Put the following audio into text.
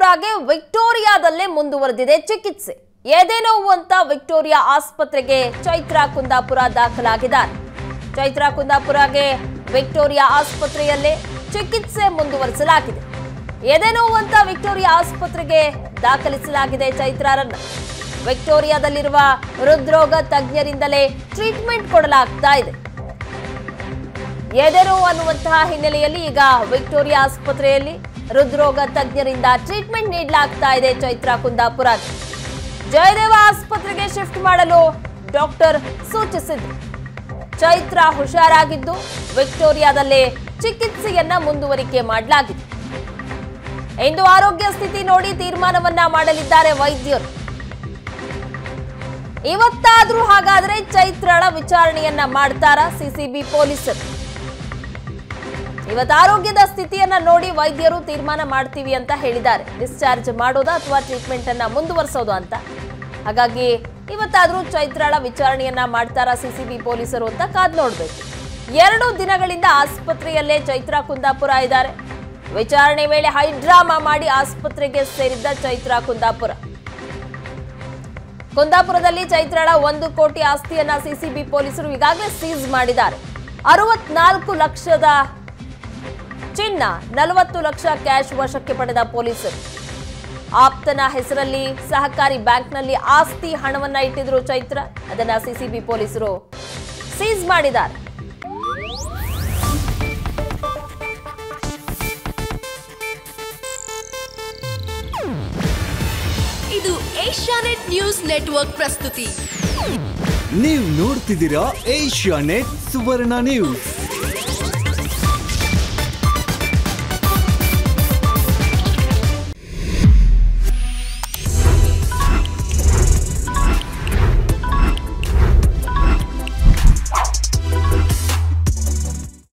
ಕುಂದಾಪುರಗೆ ವಿಕ್ಟೋರಿಯಾದಲ್ಲೇ ಮುಂದುವರೆದಿದೆ ಚಿಕಿತ್ಸೆ. ಎದೆ ನೋವು ಅಂತ ವಿಕ್ಟೋರಿಯಾ ಆಸ್ಪತ್ರೆಗೆ ಚೈತ್ರಾ ಕುಂದಾಪುರ ದಾಖಲಾಗಿದ್ದಾರೆ. ಚೈತ್ರಾ ಕುಂದಾಪುರಗೆ ವಿಕ್ಟೋರಿಯಾ ಆಸ್ಪತ್ರೆಯಲ್ಲೇ ಚಿಕಿತ್ಸೆ ಮುಂದುವರಿಸಲಾಗಿದೆ. ಎದೆ ನೋವು ಅಂತ ವಿಕ್ಟೋರಿಯಾ ಆಸ್ಪತ್ರೆಗೆ ದಾಖಲಿಸಲಾಗಿದೆ ಚೈತ್ರಾರನ್ನ. ವಿಕ್ಟೋರಿಯಾದಲ್ಲಿರುವ ಹೃದ್ರೋಗ ತಜ್ಞರಿಂದಲೇ ಟ್ರೀಟ್ಮೆಂಟ್ ಕೊಡಲಾಗ್ತಾ ಇದೆ. ಎದೆ ನೋವು ಅನ್ನುವಂತಹ ಹಿನ್ನೆಲೆಯಲ್ಲಿ ಈಗ ವಿಕ್ಟೋರಿಯಾ ಆಸ್ಪತ್ರೆಯಲ್ಲಿ ಹೃದ್ರೋಗ ತಜ್ಞರಿಂದ ಟ್ರೀಟ್ಮೆಂಟ್ ನೀಡಲಾಗ್ತಾ ಇದೆ. ಚೈತ್ರಾ ಕುಂದಾಪುರ ಜಯದೇವ ಆಸ್ಪತ್ರೆಗೆ ಶಿಫ್ಟ್ ಮಾಡಲು ಡಾಕ್ಟರ್ ಸೂಚಿಸಿದ್ರು. ಚೈತ್ರಾ ಹುಷಾರಾಗಿದ್ದು ವಿಕ್ಟೋರಿಯಾದಲ್ಲೇ ಚಿಕಿತ್ಸೆಯನ್ನ ಮುಂದುವರಿಕೆ ಮಾಡಲಾಗಿದೆ. ಇಂದು ಆರೋಗ್ಯ ಸ್ಥಿತಿ ನೋಡಿ ತೀರ್ಮಾನವನ್ನ ಮಾಡಲಿದ್ದಾರೆ ವೈದ್ಯರು. ಇವತ್ತಾದ್ರೂ ಹಾಗಾದ್ರೆ ಚೈತ್ರಾಳ ವಿಚಾರಣೆಯನ್ನ ಮಾಡ್ತಾರಾ ಸಿಸಿಬಿ ಪೊಲೀಸರು? ಇವತ್ತು ಆರೋಗ್ಯದ ಸ್ಥಿತಿಯನ್ನ ನೋಡಿ ವೈದ್ಯರು ತೀರ್ಮಾನ ಮಾಡ್ತೀವಿ ಅಂತ ಹೇಳಿದ್ದಾರೆ. ಡಿಸ್ಚಾರ್ಜ್ ಮಾಡೋದಾ ಅಥವಾ ಟ್ರೀಟ್ಮೆಂಟ್ ಅನ್ನ ಮುಂದುವರಿಸೋದು ಅಂತ. ಹಾಗಾಗಿ ಇವತ್ತಾದ್ರೂ ಚೈತ್ರಾಳ ವಿಚಾರಣೆಯನ್ನ ಮಾಡ್ತಾರಾ ಸಿಸಿಬಿ ಪೊಲೀಸರು ಅಂತ ಕಾದ್ ನೋಡ್ಬೇಕು. 2 ದಿನಗಳಿಂದ ಆಸ್ಪತ್ರೆಯಲ್ಲೇ ಚೈತ್ರಾ ಕುಂದಾಪುರ ಇದ್ದಾರೆ. ವಿಚಾರಣೆ ವೇಳೆ ಹೈಡ್ರಾಮಾ ಮಾಡಿ ಆಸ್ಪತ್ರೆಗೆ ಸೇರಿದ್ದ ಚೈತ್ರಾ ಕುಂದಾಪುರದಲ್ಲಿ ಚೈತ್ರಾಳ 1 ಕೋಟಿ ಆಸ್ತಿಯನ್ನ ಸಿಸಿಬಿ ಪೊಲೀಸರು ಈಗಾಗಲೇ ಸೀಸ್ ಮಾಡಿದ್ದಾರೆ. 64 ಲಕ್ಷದ ಚಿನ್ನ, 40 ಲಕ್ಷ ಕ್ಯಾಶ್ ವಶಕ್ಕೆ ಪಡೆದ ಪೊಲೀಸರು. ಆಪ್ತನ ಹೆಸರಲ್ಲಿ ಸಹಕಾರಿ ಬ್ಯಾಂಕ್ನಲ್ಲಿ ಆಸ್ತಿ ಹಣವನ್ನ ಇಟ್ಟಿದ್ರು ಚೈತ್ರ. ಅದನ್ನ ಸಿಸಿಬಿ ಪೊಲೀಸರು ಸೀಸ್ ಮಾಡಿದ್ದಾರೆ. ಇದು ಏಷ್ಯಾನೆಟ್ ನ್ಯೂಸ್ ನೆಟ್ವರ್ಕ್ ಪ್ರಸ್ತುತಿ. ನೀವು ನೋಡ್ತಿದ್ದೀರಾ ಏಷ್ಯಾನೆಟ್ ಸುವರ್ಣ ನ್ಯೂಸ್.